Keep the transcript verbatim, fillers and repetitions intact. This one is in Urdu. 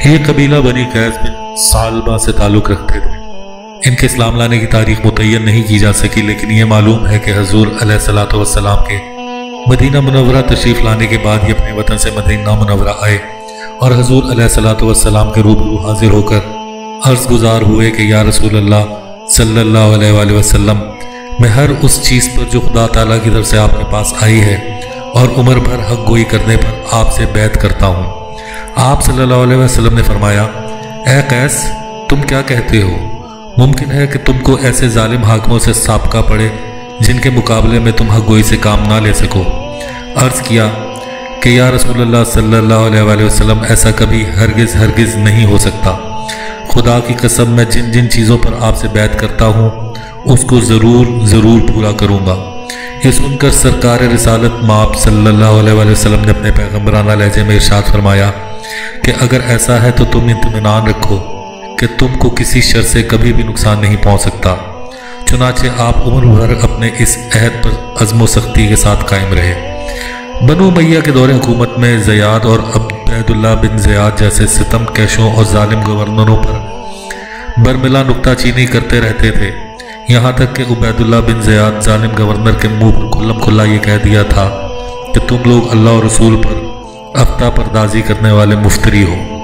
یہ قبیلہ بنی قیس بن ثعلبہ سے تعلق رکھتے تھے۔ ان کے اسلام لانے کی تاریخ متعین نہیں کی جا سکی، لیکن یہ معلوم ہے کہ حضور علیہ الصلوۃ والسلام کے مدینہ منورہ تشریف لانے کے بعد یہ اپنے وطن سے مدینہ منورہ آئے اور حضور علیہ الصلوۃ والسلام کے روبرو حاضر ہو کر عرض گزار ہوئے کہ یا رسول اللہ صلی اللہ علیہ وآلہ وسلم، میں ہر اس چیز پر جو خدا تعالیٰ کی طرف سے آپ کے پاس آئی ہے اور عمر بھر حق گوئی کرنے پر آپ سے بیعت کرتا ہوں۔ آپ صلی اللہ علیہ وسلم نے فرمایا، اے قیس، تم کیا کہتے ہو؟ ممکن ہے کہ تم کو ایسے ظالم حاکموں سے سابقہ پڑے جن کے مقابلے میں تم حق گوئی سے کام نہ لے سکو۔ عرض کیا کہ یا رسول اللہ صلی اللہ علیہ وآلہ وسلم، ایسا کبھی ہرگز ہرگز نہیں ہو سکتا۔ خدا کی قسم، میں جن جن چیزوں پر آپ سے بیعت کرتا ہوں اس کو ضرور ضرور پورا کروں گا۔ یہ سن کر سرکار رسالت مآب صلی اللہ علیہ وآلہ وسلم نے اپنے پیغمبرانہ لہجے میں ارشاد فرمایا کہ اگر ایسا ہے تو تم اطمینان رکھو کہ تم کو کسی شر سے کبھی بھی نقصان نہیں پہنچ سکتا۔ چنانچہ آپ عمر بھر اپنے اس عہد پر عزم و سختی کے ساتھ قائم رہے۔ بنو امیہ کے دور حکومت میں زیاد اور عبید اللہ بن زیاد جیسے ستم کیشوں اور ظالم گورنروں پر برملا نکتہ چینی کرتے رہتے تھے، یہاں تک کہ عبید اللہ بن زیاد ظالم گورنر کے منہ پر کھلم کھلا یہ کہہ دیا تھا کہ تم لوگ اللہ اور رسول پر افتہ پردازی کرنے والے مفتری ہو۔